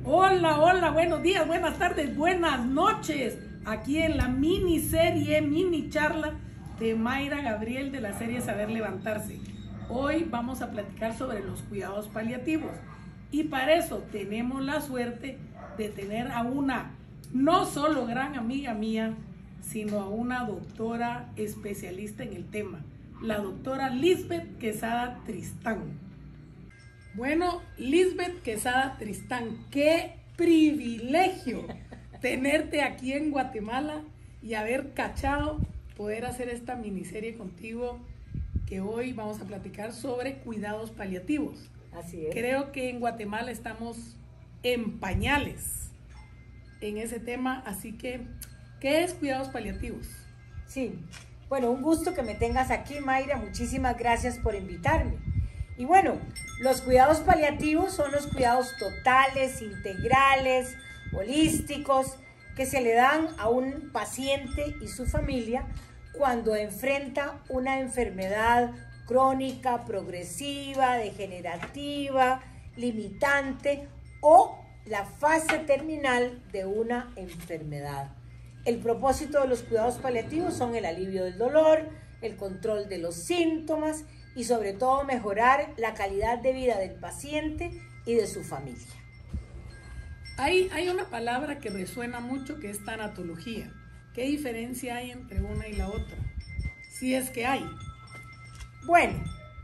Hola, hola, buenos días, buenas tardes, buenas noches. Aquí en la miniserie, mini charla de Mayra Gabriel de la serie Saber Levantarse. Hoy vamos a platicar sobre los cuidados paliativos. Y para eso tenemos la suerte de tener a una, no solo gran amiga mía, sino a una doctora especialista en el tema, la doctora Lisbeth Quesada Tristán. Bueno, Lisbeth Quesada Tristán, qué privilegio tenerte aquí en Guatemala y haber cachado poder hacer esta miniserie contigo, que hoy vamos a platicar sobre cuidados paliativos. Así es. Creo que en Guatemala estamos en pañales en ese tema, así que, ¿qué es cuidados paliativos? Sí, bueno, un gusto que me tengas aquí, Mayra, muchísimas gracias por invitarme. Y bueno, los cuidados paliativos son los cuidados totales, integrales, holísticos, que se le dan a un paciente y su familia cuando enfrenta una enfermedad crónica, progresiva, degenerativa, limitante o la fase terminal de una enfermedad. El propósito de los cuidados paliativos son el alivio del dolor, el control de los síntomas y sobre todo mejorar la calidad de vida del paciente y de su familia. Hay una palabra que resuena mucho, que es tanatología. ¿Qué diferencia hay entre una y la otra? Si es que hay. Bueno,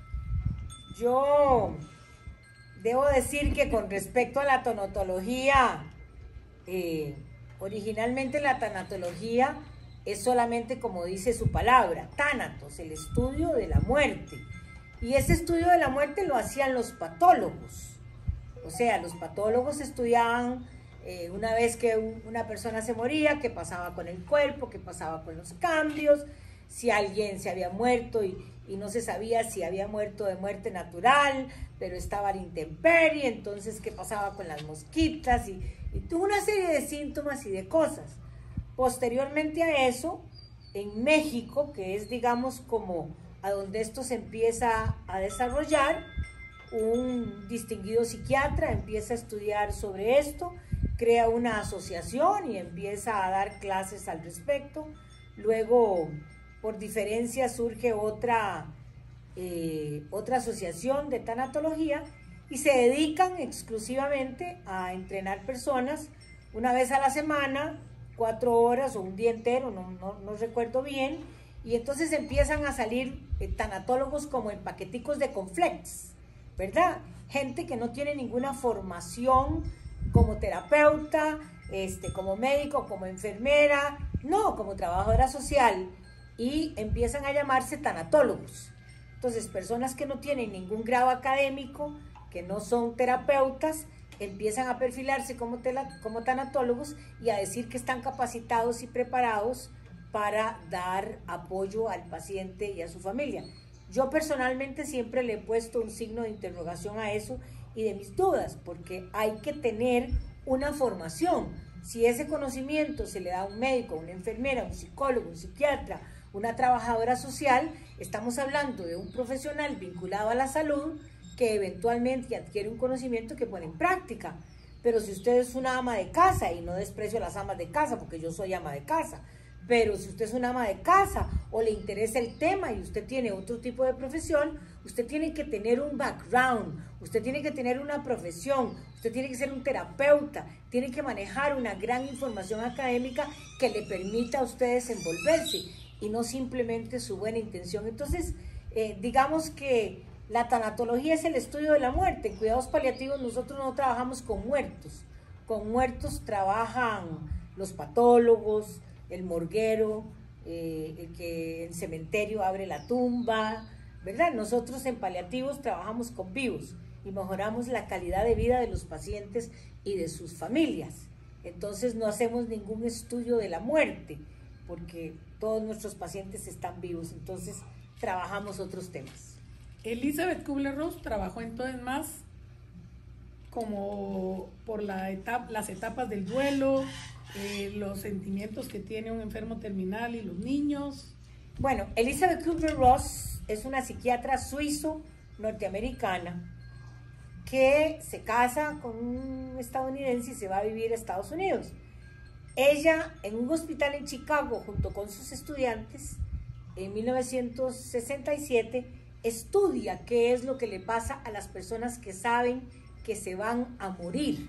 yo debo decir que con respecto a la tanatología, originalmente la tanatología es solamente como dice su palabra, tánatos, el estudio de la muerte. Y ese estudio de la muerte lo hacían los patólogos. O sea, los patólogos estudiaban una vez que una persona se moría, qué pasaba con el cuerpo, qué pasaba con los cambios, si alguien se había muerto y no se sabía si había muerto de muerte natural, pero estaba a la intemperie, entonces qué pasaba con las mosquitas y tuvo una serie de síntomas y de cosas. Posteriormente a eso, en México, que es digamos como a donde esto se empieza a desarrollar, un distinguido psiquiatra empieza a estudiar sobre esto, crea una asociación y empieza a dar clases al respecto. Luego, por diferencia, surge otra asociación de tanatología y se dedican exclusivamente a entrenar personas una vez a la semana, 4 horas o un día entero, no recuerdo bien, y entonces empiezan a salir tanatólogos como en paqueticos de conflex, ¿verdad? Gente que no tiene ninguna formación como terapeuta, como médico, como enfermera, no, como trabajadora social, y empiezan a llamarse tanatólogos. Entonces, personas que no tienen ningún grado académico, que no son terapeutas, empiezan a perfilarse como tanatólogos y a decir que están capacitados y preparados para dar apoyo al paciente y a su familia. Yo personalmente siempre le he puesto un signo de interrogación a eso y de mis dudas, porque hay que tener una formación. Si ese conocimiento se le da a un médico, a una enfermera, a un psicólogo, un psiquiatra, una trabajadora social, estamos hablando de un profesional vinculado a la salud que eventualmente adquiere un conocimiento que pone en práctica. Pero si usted es una ama de casa, y no desprecio a las amas de casa porque yo soy ama de casa, pero si usted es una ama de casa o le interesa el tema y usted tiene otro tipo de profesión, usted tiene que tener un background, usted tiene que tener una profesión, usted tiene que ser un terapeuta, tiene que manejar una gran información académica que le permita a usted desenvolverse y no simplemente su buena intención. Entonces, digamos que la tanatología es el estudio de la muerte. En cuidados paliativos nosotros no trabajamos con muertos. Con muertos trabajan los patólogos, el morguero, el que en cementerio abre la tumba, ¿verdad? Nosotros en paliativos trabajamos con vivos y mejoramos la calidad de vida de los pacientes y de sus familias. Entonces no hacemos ningún estudio de la muerte, porque todos nuestros pacientes están vivos, entonces trabajamos otros temas. Elizabeth Kubler-Ross trabajó entonces más como por las etapas del duelo, los sentimientos que tiene un enfermo terminal y los niños. Bueno, Elizabeth Kubler-Ross es una psiquiatra suizo-norteamericana que se casa con un estadounidense y se va a vivir a Estados Unidos. Ella, en un hospital en Chicago, junto con sus estudiantes, en 1967, estudia qué es lo que le pasa a las personas que saben que se van a morir.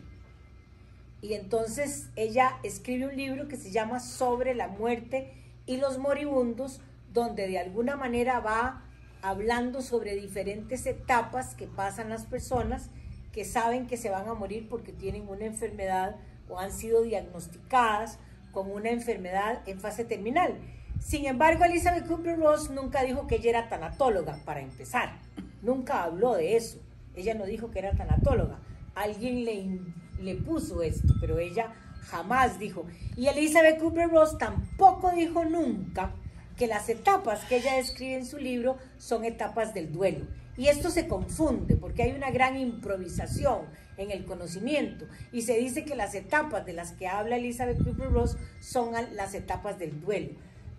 Y entonces ella escribe un libro que se llama Sobre la muerte y los moribundos, donde de alguna manera va hablando sobre diferentes etapas que pasan las personas que saben que se van a morir porque tienen una enfermedad o han sido diagnosticadas con una enfermedad en fase terminal. Sin embargo, Elizabeth Kubler-Ross nunca dijo que ella era tanatóloga, para empezar. Nunca habló de eso. Ella no dijo que era tanatóloga. Alguien le puso esto, pero ella jamás dijo. Y Elizabeth Kubler-Ross tampoco dijo nunca que las etapas que ella describe en su libro son etapas del duelo. Y esto se confunde porque hay una gran improvisación en el conocimiento y se dice que las etapas de las que habla Elizabeth Kubler-Ross son las etapas del duelo.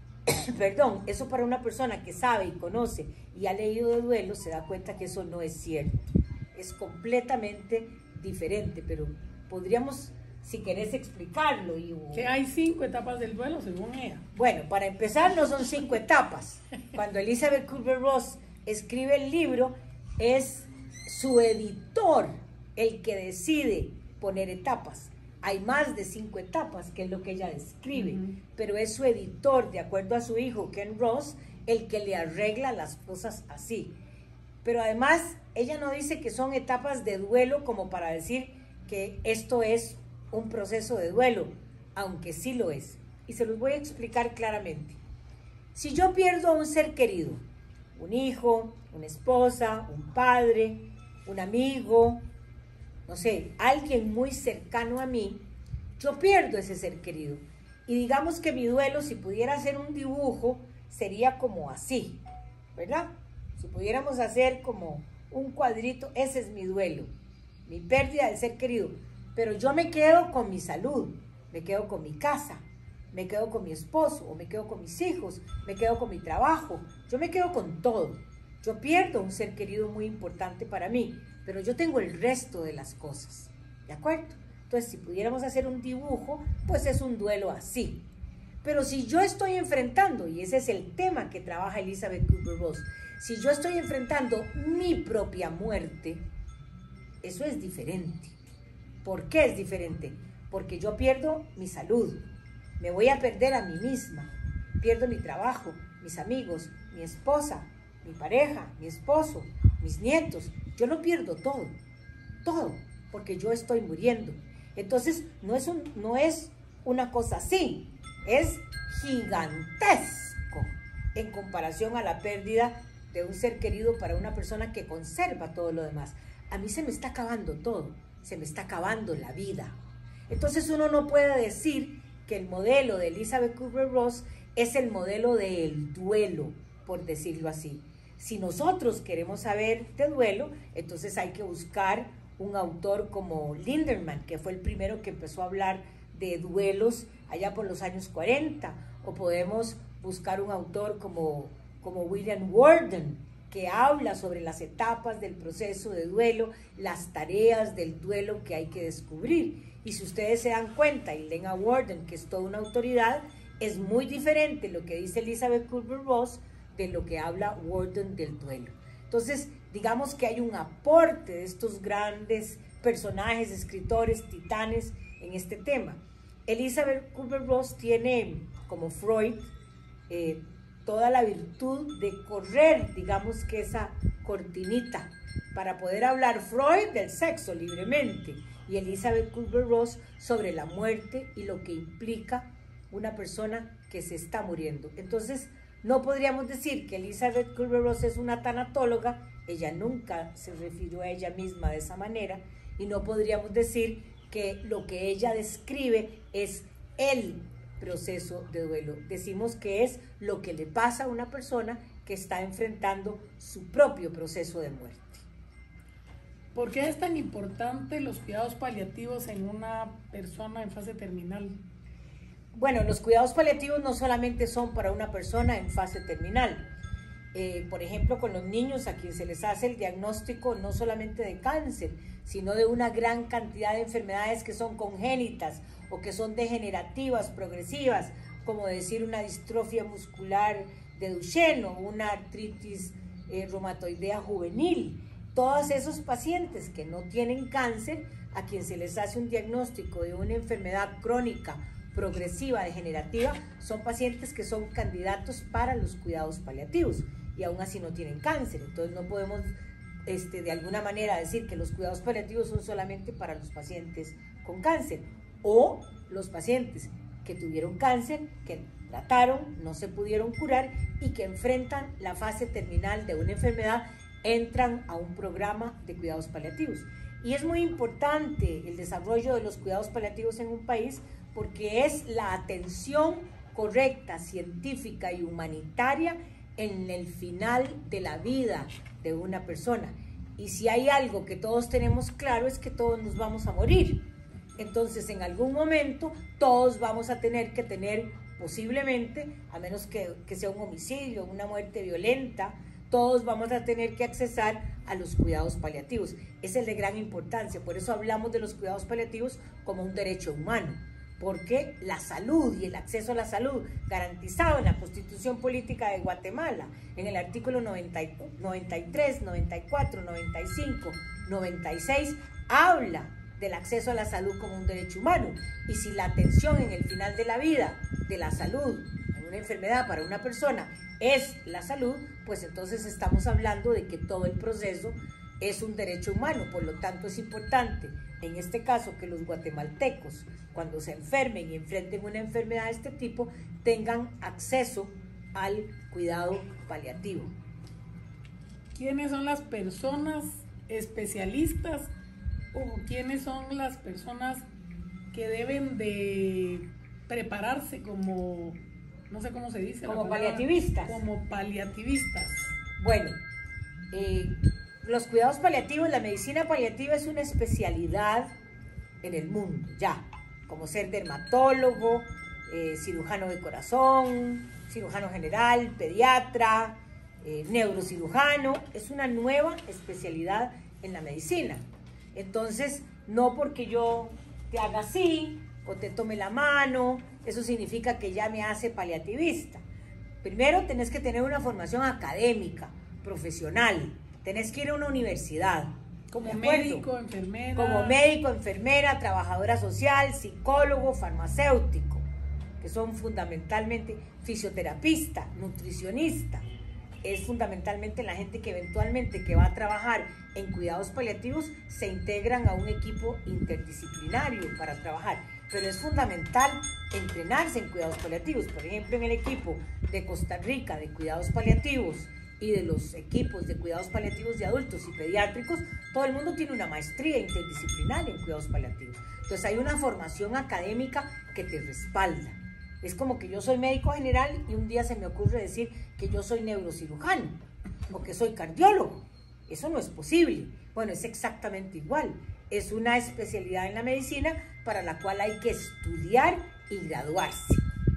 Perdón, eso para una persona que sabe y conoce y ha leído de duelo se da cuenta que eso no es cierto. Es completamente diferente, pero podríamos, si querés, explicarlo. Que hay 5 etapas del duelo, según ella. Bueno, para empezar, no son 5 etapas. Cuando Elizabeth Kubler-Ross escribe el libro, es su editor el que decide poner etapas. Hay más de 5 etapas, que es lo que ella describe, pero es su editor, de acuerdo a su hijo Ken Ross, el que le arregla las cosas así. Pero además, ella no dice que son etapas de duelo como para decir que esto es un proceso de duelo, aunque sí lo es. Y se los voy a explicar claramente. Si yo pierdo a un ser querido, un hijo, una esposa, un padre, un amigo, no sé, alguien muy cercano a mí, yo pierdo ese ser querido. Y digamos que mi duelo, si pudiera hacer un dibujo, sería como así, ¿verdad? Si pudiéramos hacer como un cuadrito, ese es mi duelo, mi pérdida del ser querido. Pero yo me quedo con mi salud, me quedo con mi casa, me quedo con mi esposo, o me quedo con mis hijos, me quedo con mi trabajo, yo me quedo con todo. Yo pierdo un ser querido muy importante para mí, pero yo tengo el resto de las cosas, ¿de acuerdo? Entonces, si pudiéramos hacer un dibujo, pues es un duelo así. Pero si yo estoy enfrentando, y ese es el tema que trabaja Elizabeth Kubler-Ross, si yo estoy enfrentando mi propia muerte, eso es diferente. ¿Por qué es diferente? Porque yo pierdo mi salud, me voy a perder a mí misma, pierdo mi trabajo, mis amigos, mi esposa, mi pareja, mi esposo, mis nietos. Yo lo pierdo todo, porque yo estoy muriendo. Entonces, no es una cosa así, es gigantesco en comparación a la pérdida de un ser querido para una persona que conserva todo lo demás. A mí se me está acabando todo, se me está acabando la vida. Entonces uno no puede decir que el modelo de Elizabeth Kubler-Ross es el modelo del duelo, por decirlo así. Si nosotros queremos saber de duelo, entonces hay que buscar un autor como Linderman, que fue el primero que empezó a hablar de duelos allá por los años 40, o podemos buscar un autor como William Worden, que habla sobre las etapas del proceso de duelo, las tareas del duelo que hay que descubrir. Y si ustedes se dan cuenta y leen a Worden, que es toda una autoridad, es muy diferente lo que dice Elizabeth Kubler-Ross de lo que habla Worden del duelo. Entonces, digamos que hay un aporte de estos grandes personajes, escritores, titanes en este tema. Elizabeth Kubler-Ross tiene, como Freud, toda la virtud de correr, digamos que esa cortinita, para poder hablar Freud del sexo libremente y Elizabeth Kubler-Ross sobre la muerte y lo que implica una persona que se está muriendo. Entonces, no podríamos decir que Elizabeth Kubler-Ross es una tanatóloga, ella nunca se refirió a ella misma de esa manera, y no podríamos decir que lo que ella describe es el proceso de duelo. Decimos que es lo que le pasa a una persona que está enfrentando su propio proceso de muerte. ¿Por qué es tan importante los cuidados paliativos en una persona en fase terminal? Bueno, los cuidados paliativos no solamente son para una persona en fase terminal. por ejemplo, con los niños a quienes se les hace el diagnóstico no solamente de cáncer, sino de una gran cantidad de enfermedades que son congénitas o que son degenerativas, progresivas, como decir una distrofia muscular de Duchenne o una artritis reumatoidea juvenil. Todos esos pacientes que no tienen cáncer, a quien se les hace un diagnóstico de una enfermedad crónica, progresiva, degenerativa, son pacientes que son candidatos para los cuidados paliativos y aún así no tienen cáncer. Entonces no podemos de alguna manera decir que los cuidados paliativos son solamente para los pacientes con cáncer o los pacientes que tuvieron cáncer, que trataron, no se pudieron curar y que enfrentan la fase terminal de una enfermedad, entran a un programa de cuidados paliativos. Y es muy importante el desarrollo de los cuidados paliativos en un país porque es la atención correcta, científica y humanitaria en el final de la vida de una persona. Y si hay algo que todos tenemos claro es que todos nos vamos a morir. Entonces, en algún momento, todos vamos a tener que tener, posiblemente, a menos que sea un homicidio, una muerte violenta, todos vamos a tener que accesar a los cuidados paliativos. Es el de gran importancia, por eso hablamos de los cuidados paliativos como un derecho humano, porque la salud y el acceso a la salud garantizado en la Constitución Política de Guatemala, en el artículo 93, 94, 95, 96, habla del acceso a la salud como un derecho humano. Y si la atención en el final de la vida de la salud, en una enfermedad para una persona, es la salud, pues entonces estamos hablando de que todo el proceso es un derecho humano. Por lo tanto, es importante, en este caso, que los guatemaltecos, cuando se enfermen y enfrenten una enfermedad de este tipo, tengan acceso al cuidado paliativo. ¿Quiénes son las personas especialistas o quiénes son las personas que deben de prepararse como, no sé cómo se dice, como paliativistas? Como paliativistas. Bueno, los cuidados paliativos, la medicina paliativa es una especialidad en el mundo, ya, como ser dermatólogo, cirujano de corazón, cirujano general, pediatra, neurocirujano, es una nueva especialidad en la medicina. Entonces, no porque yo te haga así o te tome la mano, eso significa que ya me hace paliativista. Primero tenés que tener una formación académica, profesional, tenés que ir a una universidad. Como médico, enfermera. Como médico, enfermera, trabajadora social, psicólogo, farmacéutico, que son fundamentalmente fisioterapista, nutricionista. Es fundamentalmente la gente que eventualmente que va a trabajar en cuidados paliativos se integran a un equipo interdisciplinario para trabajar. Pero es fundamental entrenarse en cuidados paliativos. Por ejemplo, en el equipo de Costa Rica de cuidados paliativos y de los equipos de cuidados paliativos de adultos y pediátricos, todo el mundo tiene una maestría interdisciplinaria en cuidados paliativos. Entonces hay una formación académica que te respalda. Es como que yo soy médico general y un día se me ocurre decir que yo soy neurocirujano o que soy cardiólogo. Eso no es posible. Bueno, es exactamente igual. Es una especialidad en la medicina para la cual hay que estudiar y graduarse.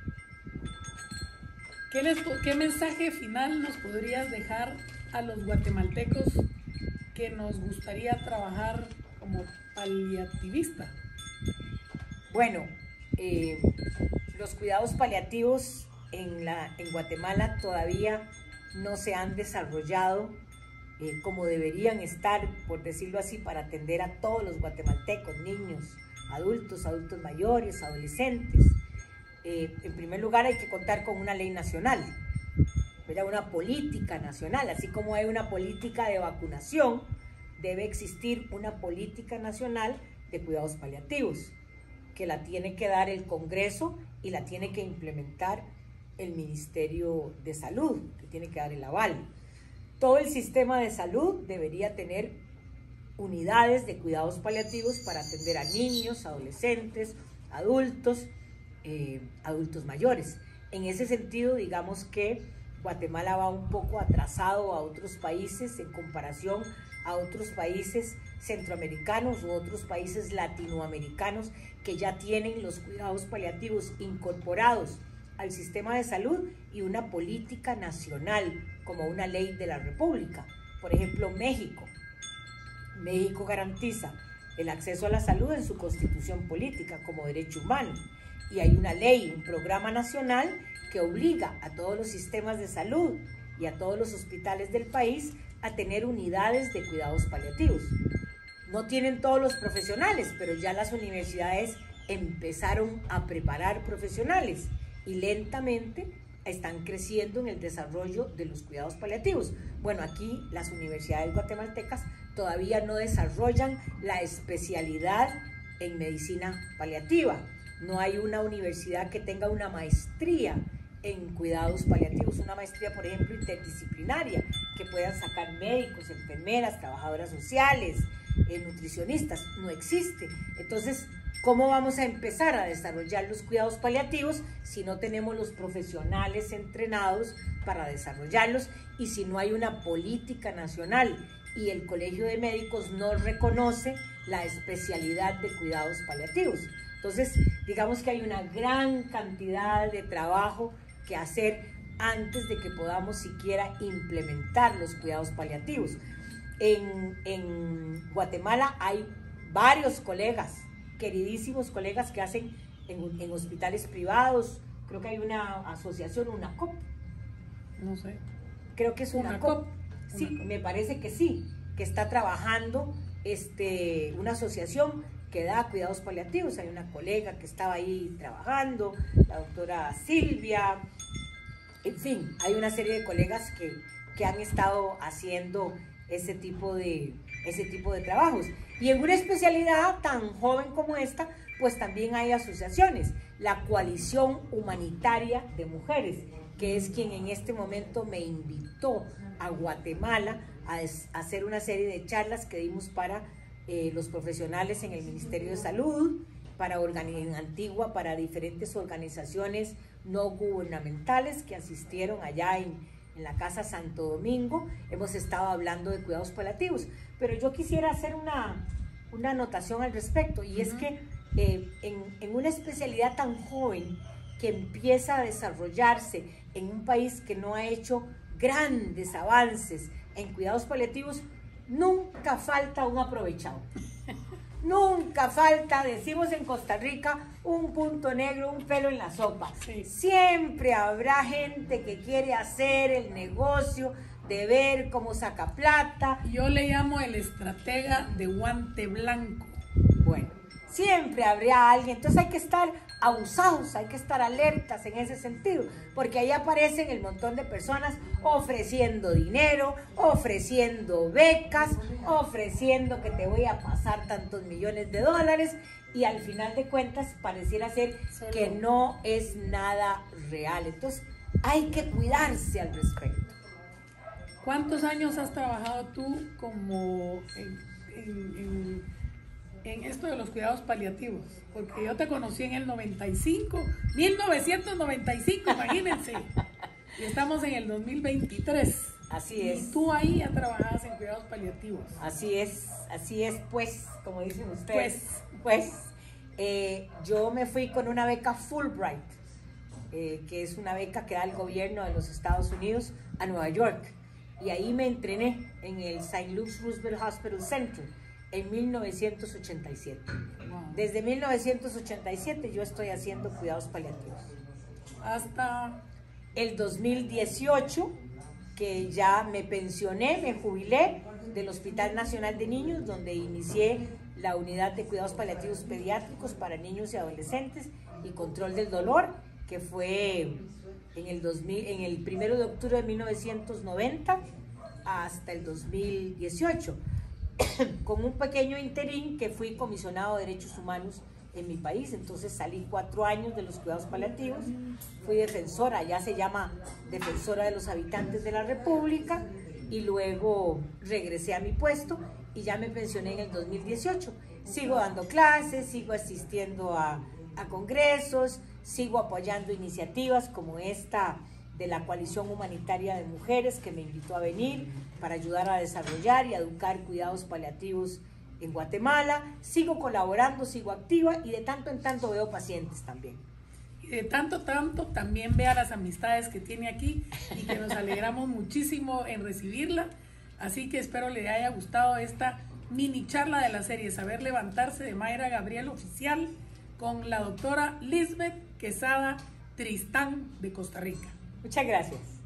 ¿Qué mensaje final nos podrías dejar a los guatemaltecos que nos gustaría trabajar como paliativista? Bueno, los cuidados paliativos en Guatemala todavía no se han desarrollado como deberían estar, por decirlo así, para atender a todos los guatemaltecos, niños, adultos mayores, adolescentes. En primer lugar, hay que contar con una ley nacional, ¿verdad? Una política nacional, así como hay una política de vacunación, debe existir una política nacional de cuidados paliativos, que la tiene que dar el Congreso y la tiene que implementar el Ministerio de Salud, que tiene que dar el aval. Todo el sistema de salud debería tener unidades de cuidados paliativos para atender a niños, adolescentes, adultos mayores. En ese sentido, digamos que Guatemala va un poco atrasado a otros países en comparación a otros países centroamericanos u otros países latinoamericanos que ya tienen los cuidados paliativos incorporados al sistema de salud y una política nacional como una ley de la República. Por ejemplo, México garantiza el acceso a la salud en su constitución política como derecho humano, y hay una ley, un programa nacional que obliga a todos los sistemas de salud y a todos los hospitales del país a tener unidades de cuidados paliativos. No tienen todos los profesionales, pero ya las universidades empezaron a preparar profesionales y lentamente están creciendo en el desarrollo de los cuidados paliativos. Bueno, aquí las universidades guatemaltecas todavía no desarrollan la especialidad en medicina paliativa. No hay una universidad que tenga una maestría en cuidados paliativos, una maestría, por ejemplo, interdisciplinaria, que puedan sacar médicos, enfermeras, trabajadoras sociales, nutricionistas. No existe. Entonces, ¿cómo vamos a empezar a desarrollar los cuidados paliativos si no tenemos los profesionales entrenados para desarrollarlos y si no hay una política nacional y el Colegio de Médicos no reconoce la especialidad de cuidados paliativos? Entonces, digamos que hay una gran cantidad de trabajo que hacer antes de que podamos siquiera implementar los cuidados paliativos. En Guatemala hay varios colegas, queridísimos colegas, que hacen en hospitales privados. Creo que hay una asociación, una COP. No sé. Creo que es una COP. Sí, me parece que sí, que está trabajando una asociación que da cuidados paliativos. Hay una colega que estaba ahí trabajando, la doctora Silvia, en fin, hay una serie de colegas que han estado haciendo ese tipo de trabajos. Y en una especialidad tan joven como esta, pues también hay asociaciones. La Coalición Humanitaria de Mujeres, que es quien en este momento me invitó a Guatemala a hacer una serie de charlas que dimos para los profesionales en el Ministerio de Salud, en Antigua, para diferentes organizaciones no gubernamentales que asistieron allá en la Casa Santo Domingo. Hemos estado hablando de cuidados paliativos, pero yo quisiera hacer una anotación al respecto, y es que en una especialidad tan joven que empieza a desarrollarse en un país que no ha hecho grandes avances en cuidados paliativos, nunca falta un aprovechado. Nunca falta, decimos en Costa Rica, un punto negro, un pelo en la sopa. Sí. Siempre habrá gente que quiere hacer el negocio de ver cómo saca plata. Yo le llamo el estratega de guante blanco. Bueno, siempre habrá alguien. Entonces hay que estar abusados, hay que estar alertas en ese sentido, porque ahí aparecen el montón de personas ofreciendo dinero, ofreciendo becas, ofreciendo que te voy a pasar tantos millones de dólares, y al final de cuentas pareciera ser que no es nada real. Entonces hay que cuidarse al respecto. ¿Cuántos años has trabajado tú como en esto de los cuidados paliativos? Porque yo te conocí en el 1995, imagínense. Y estamos en el 2023. Así es. Y tú ahí ya trabajabas en cuidados paliativos. Así es, pues, como dicen ustedes. Yo me fui con una beca Fulbright, que es una beca que da el gobierno de los Estados Unidos a Nueva York. Y ahí me entrené en el St. Luke's Roosevelt Hospital Center en 1987. Wow. Desde 1987 yo estoy haciendo cuidados paliativos. Hasta el 2018, que ya me pensioné, me jubilé del Hospital Nacional de Niños, donde inicié la unidad de cuidados paliativos pediátricos para niños y adolescentes y control del dolor, que fue en el 1 de octubre de 1990 hasta el 2018, con un pequeño interín que fui comisionado de derechos humanos en mi país. Entonces salí 4 años de los cuidados paliativos, fui defensora, ya se llama defensora de los habitantes de la República, y luego regresé a mi puesto y ya me pensioné en el 2018. Sigo dando clases, sigo asistiendo a congresos, sigo apoyando iniciativas como esta de la Coalición Humanitaria de Mujeres, que me invitó a venir para ayudar a desarrollar y educar cuidados paliativos en Guatemala. Sigo colaborando, sigo activa, y de tanto en tanto veo pacientes también. tanto, también vea las amistades que tiene aquí y que nos alegramos muchísimo en recibirla. Así que espero le haya gustado esta mini charla de la serie Saber Levantarse de Mayra Gabriel Oficial con la doctora Lisbeth Quesada Tristán de Costa Rica. Muchas gracias.